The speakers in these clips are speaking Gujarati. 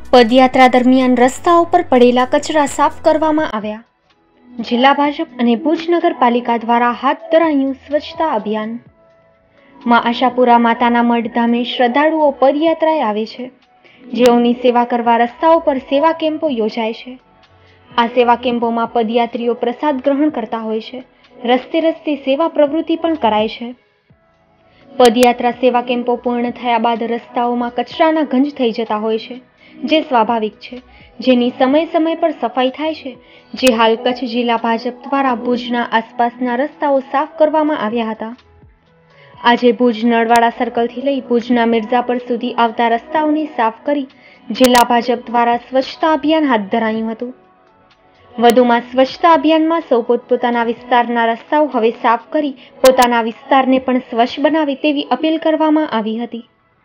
પદયાત્રા દરમિયાન રસ્તાઓ પર પડેલા કચરા સાફ કરવામાં આવ્યા. જિલ્લા ભાજપ અને ભુજ નગરપાલિકા દ્વારા હાથ ધરાયું સ્વચ્છતા અભિયાન. માં આશાપુરા માતાના મઢ ધામે શ્રદ્ધાળુઓ પદયાત્રાએ આવે છે, જેઓની સેવા કરવા રસ્તાઓ પર સેવા કેમ્પો યોજાય છે. આ સેવા કેમ્પોમાં પદયાત્રીઓ પ્રસાદ ગ્રહણ કરતા હોય છે. રસ્તે રસ્તે સેવા પ્રવૃત્તિ પણ કરાય છે. પદયાત્રા સેવા કેમ્પો પૂર્ણ થયા બાદ રસ્તાઓમાં કચરાના ગંજ થઈ જતા હોય છે, જે સ્વાભાવિક છે, જેની સમય સમય પર સફાઈ થાય છે, જે હાલ કચ્છ જિલ્લા ભાજપ દ્વારા ભુજના આસપાસના રસ્તાઓ સાફ કરવામાં આવ્યા હતા. આજે ભુજ નળવાડા સર્કલથી લઈ ભુજના મિર્ઝાપર સુધી આવતા રસ્તાઓને સાફ કરી જિલ્લા ભાજપ દ્વારા સ્વચ્છતા અભિયાન હાથ ધરાયું હતું. વધુમાં સ્વચ્છતા અભિયાનમાં સૌ પોતપોતાના વિસ્તારના રસ્તાઓ હવે સાફ કરી પોતાના વિસ્તારને પણ સ્વચ્છ બનાવે તેવી અપીલ કરવામાં આવી હતી.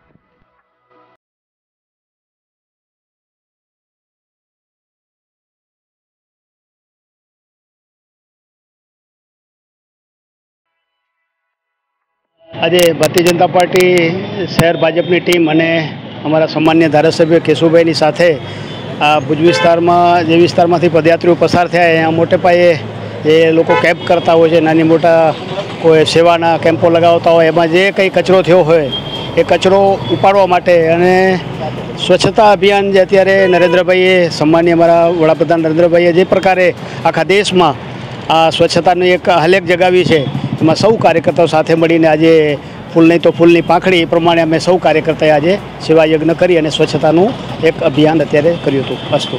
આજે ભારતીય જનતા પાર્ટી શહેર ભાજપની ટીમ અને અમારા સામાન્ય ધારાસભ્ય કેશુભાઈની સાથે આ ભુજ વિસ્તારમાં જે વિસ્તારમાંથી પદયાત્રીઓ પસાર થયા અહીંયા મોટે પાયે જે લોકો કેમ્પ કરતા હોય છે, નાની મોટા કોઈ સેવાના કેમ્પો લગાવતા હોય, એમાં જે કંઈ કચરો થયો હોય એ કચરો ઉપાડવા માટે અને સ્વચ્છતા અભિયાન જે અત્યારે નરેન્દ્રભાઈએ સામાન્ય અમારા વડાપ્રધાન નરેન્દ્રભાઈએ જે પ્રકારે આખા દેશમાં આ સ્વચ્છતાની એક હલેક જગાવી છે, એમાં સૌ કાર્યકર્તાઓ સાથે મળીને આજે ફૂલ નહીં તો ફૂલની પાંખડી એ પ્રમાણે અમે સૌ કાર્યકર્તાએ આજે સેવા યજ્ઞ કરી અને સ્વચ્છતાનું એક અભિયાન અત્યારે કર્યું હતું. અસ્તુ.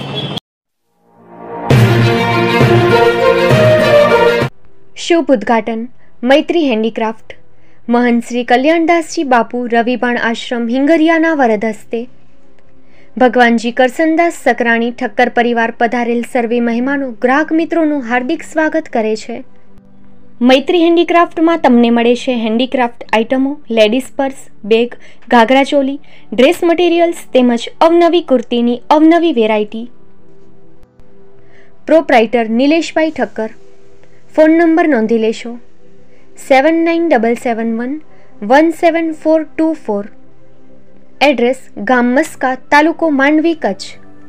શુભ ઉદ્ઘાટન મૈત્રી હેન્ડીક્રાફ્ટ મહંત શ્રી કલ્યાણદાસજી બાપુ રવિબાણ આશ્રમ હિંગરિયાના વરદ હસ્તે. ભગવાનજી કરસનદાસ સકરાણી ઠક્કર પરિવાર પધારેલ સર્વે મહેમાનો ગ્રાહક મિત્રોનું હાર્દિક સ્વાગત કરે છે. મૈત્રી હેન્ડીક્રાફ્ટમાં તમને મળે છે હેન્ડીક્રાફ્ટ આઇટમો, લેડીઝ પર્સ, બેગ, ઘાઘરા ચોલી, ડ્રેસ મટીરિયલ્સ તેમજ અવનવી કુર્તીની અવનવી variety. Proprietor Nileshbhai Thakkar. Phone number નોંધી લેશો 7977117424. એડ્રેસ ગામ મસ્કા, તાલુકો માંડવી, કચ્છ.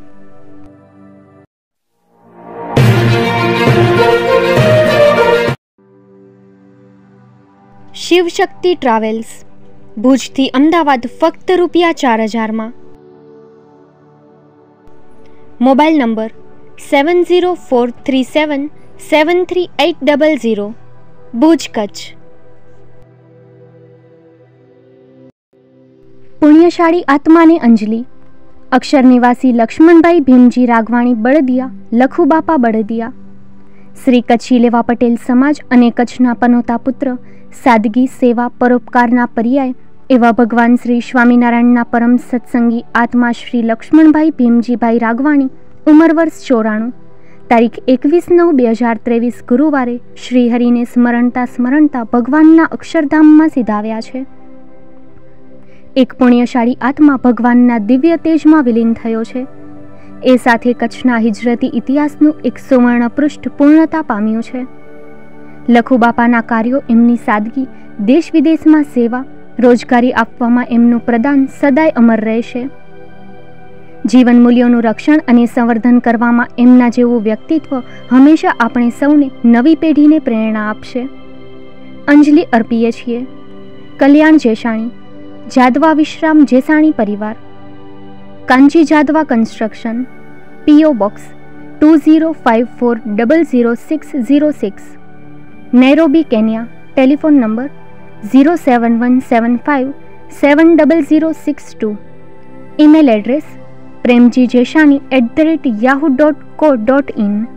શિવશક્તિ ટ્રાવેલ્સ ભુજથી અમદાવાદ ફક્ત ₹4000. Mobile number 7043773800, Bhuj, Kutch. પુણ્યશાળી આત્માને અંજલિ. અક્ષર નિવાસી લક્ષ્મણભાઈ ભીમજી રાગવાણી બળદિયા, લખુબાપા બળદિયા. શ્રી કચ્છી લેવા પટેલ સમાજ અને કચ્છના પનોતા પુત્ર, સાદગી, સેવા, પરોપકારના પર્યાય એવા ભગવાન શ્રી સ્વામિનારાયણના પરમ સત્સંગી આત્મા શ્રી લક્ષ્મણભાઈ ભીમજીભાઈ રાગવાણી, ઉંમર વર્ષ 94, તારીખ 21/9/2023 ગુરુવારે શ્રી હરિને સ્મરણતા સ્મરણતા ભગવાનના અક્ષરધામમાં સિધાવ્યા છે. એક પુણ્યશાળી આત્મા ભગવાનના દિવ્ય તેજમાં વિલીન થયો છે. એ સાથે કચ્છના હિજરતી ઇતિહાસનું એક સુવર્ણ પૃષ્ઠ પૂર્ણતા પામ્યું છે. લખુબાપાના કાર્યો, એમની સાદગી, દેશ વિદેશમાં સેવા, રોજગારી આપવામાં એમનું પ્રદાન સદાય અમર રહેશે. જીવન મૂલ્યોનું રક્ષણ અને સંવર્ધન કરવામાં એમના જેવું વ્યક્તિત્વ હંમેશા આપણે સૌને નવી પેઢીને પ્રેરણા આપશે. અંજલિ અર્પીએ છીએ. કલ્યાણ જેસાણી, જાદવા વિશ્રામ જેસાણી પરિવાર, Kanchi Jadva construction, PO box 2054000606, Nairobi, Kenya. Telephone number 07175700662. Email address premjjeshani@yahoo.co.in.